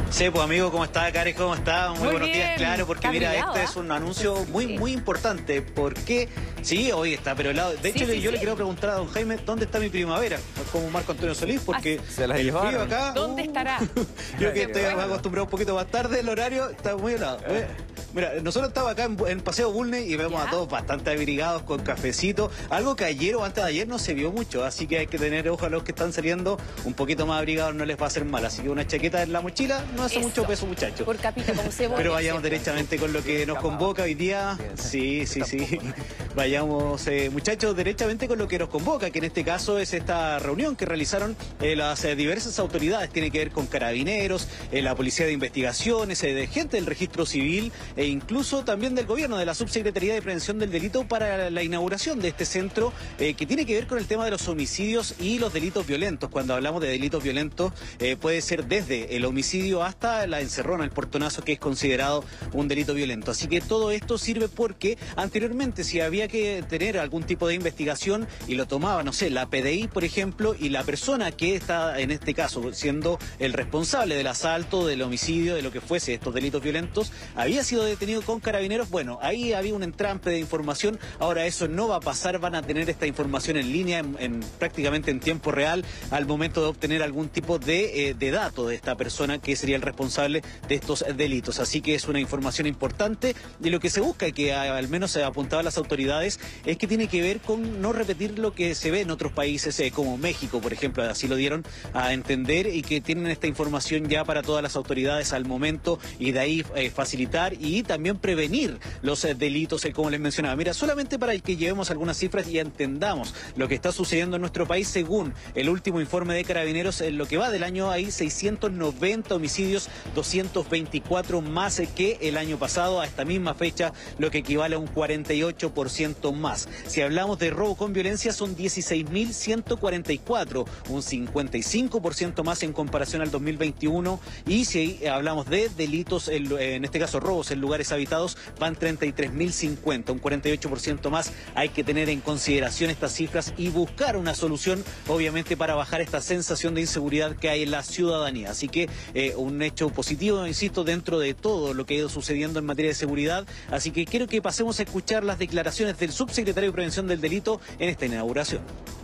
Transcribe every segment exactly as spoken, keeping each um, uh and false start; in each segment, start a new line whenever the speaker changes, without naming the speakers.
Sí, pues amigo, ¿cómo está? Cari, ¿cómo está? Muy,
Muy
buenos
bien.
días, claro, porque
Está
mira,
brillado,
este
¿eh?
es un anuncio muy,
Sí.
muy importante, porque sí, hoy está pero helado. De hecho,
Sí, sí,
yo
sí.
le quiero preguntar a don Jaime, ¿dónde está mi primavera? Como Marco Antonio Solís, porque
Se la
el frío
llevaron.
acá...
¿Dónde
uh,
estará?
Yo que
Se
estoy
fue.
acostumbrado un poquito más tarde, el horario está muy helado. ¿Ves? Mira, nosotros estamos acá en, en Paseo Bulnes y vemos
¿Ya?
a todos bastante abrigados con cafecito, algo que ayer o antes de ayer no se vio mucho, así que hay que tener ojo a los que están saliendo un poquito más abrigados, no les va a hacer mal, así que una chaqueta en la mochila no hace
Eso.
mucho peso, muchachos.
Por capita, como se
Pero vayamos derechamente con lo que nos convoca hoy día. Sí, sí, sí. Vayamos, eh, muchachos, derechamente con lo que nos convoca, que en este caso es esta reunión que realizaron eh, las eh, diversas autoridades. Tiene que ver con carabineros, eh, la Policía de Investigaciones, eh, de gente del Registro Civil e incluso también del Gobierno, de la Subsecretaría de Prevención del Delito para la inauguración de este centro eh, que tiene que ver con el tema de los homicidios y los delitos violentos. Cuando hablamos de delitos violentos eh, puede ser desde el homicidio hasta la encerrona, el portonazo, que es considerado un delito violento. Así que todo esto sirve porque anteriormente si había que tener algún tipo de investigación y lo tomaba, no sé, la P D I, por ejemplo, y la persona que está en este caso siendo el responsable del asalto, del homicidio, de lo que fuese estos delitos violentos, había sido detenido con carabineros, bueno, ahí había un entrampe de información. Ahora eso no va a pasar, van a tener esta información en línea, en, en, prácticamente en tiempo real, al momento de obtener algún tipo de, eh, de dato de esta persona que sería el responsable de estos delitos. Así que es una información importante y lo que se busca, y que al menos se apuntaba a las autoridades, es que tiene que ver con no repetir lo que se ve en otros países eh, como México, por ejemplo, así lo dieron a entender, y que tienen esta información ya para todas las autoridades al momento, y de ahí eh, facilitar y también prevenir los eh, delitos, eh, como les mencionaba. Mira, solamente para que llevemos algunas cifras y entendamos lo que está sucediendo en nuestro país, según el último informe de Carabineros, en lo que va del año hay seiscientos noventa homicidios, doscientos veinticuatro más que el año pasado, a esta misma fecha, lo que equivale a un cuarenta y ocho por ciento más. Si hablamos de robo con violencia, son dieciséis mil ciento cuarenta y cuatro, un cincuenta y cinco por ciento más en comparación al dos mil veintiuno, y si hablamos de delitos, en este caso robos en lugares habitados, van treinta y tres mil cincuenta, un cuarenta y ocho por ciento más. Hay que tener en consideración estas cifras y buscar una solución, obviamente, para bajar esta sensación de inseguridad que hay en la ciudadanía. Así que eh, un hecho positivo, insisto, dentro de todo lo que ha ido sucediendo en materia de seguridad. Así que quiero que pasemos a escuchar las declaraciones del subsecretario de Prevención del Delito en esta inauguración.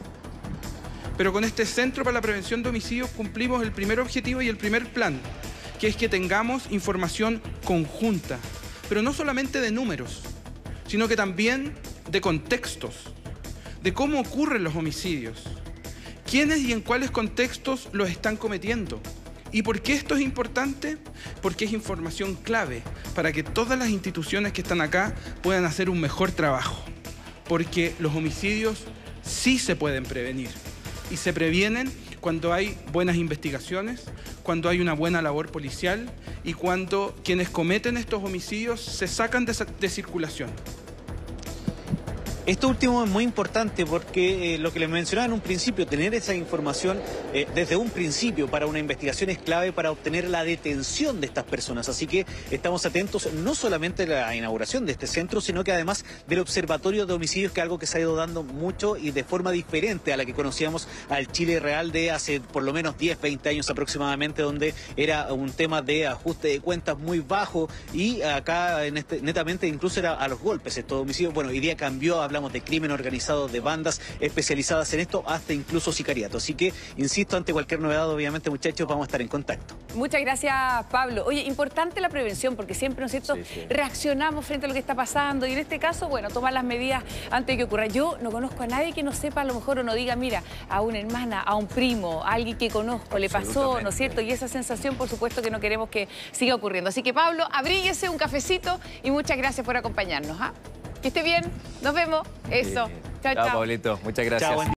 Pero con este Centro para la Prevención de Homicidios cumplimos el primer objetivo y el primer plan, que es que tengamos información conjunta, pero no solamente de números, sino que también de contextos, de cómo ocurren los homicidios, quiénes y en cuáles contextos los están cometiendo. ¿Y por qué esto es importante? Porque es información clave para que todas las instituciones que están acá puedan hacer un mejor trabajo. Porque los homicidios sí se pueden prevenir. Y se previenen cuando hay buenas investigaciones, cuando hay una buena labor policial y cuando quienes cometen estos homicidios se sacan de, de circulación.
Esto último es muy importante porque eh, lo que les mencionaba en un principio, tener esa información eh, desde un principio para una investigación es clave para obtener la detención de estas personas. Así que estamos atentos no solamente a la inauguración de este centro, sino que además del observatorio de homicidios, que es algo que se ha ido dando mucho y de forma diferente a la que conocíamos al Chile real de hace por lo menos diez, veinte años aproximadamente, donde era un tema de ajuste de cuentas muy bajo, y acá en este, netamente incluso era a los golpes estos homicidios. Bueno, hoy día cambió, hablamos de crimen organizado, de bandas especializadas en esto, hasta incluso sicariato. Así que, insisto, ante cualquier novedad, obviamente, muchachos, vamos a estar en contacto.
Muchas gracias, Pablo. Oye, importante la prevención, porque siempre, ¿no es cierto?, sí, sí. reaccionamos frente a lo que está pasando, y en este caso, bueno, tomar las medidas antes de que ocurra. Yo no conozco a nadie que no sepa, a lo mejor, o no diga, mira, a una hermana, a un primo, a alguien que conozco, le pasó, ¿no es cierto? Y esa sensación, por supuesto, que no queremos que siga ocurriendo. Así que, Pablo, abríguese un cafecito y muchas gracias por acompañarnos. ¿Ah? Que esté bien, nos vemos. Eso.
Sí.
Chao,
Chao,
chao.
Pablito. Muchas gracias.
Chao,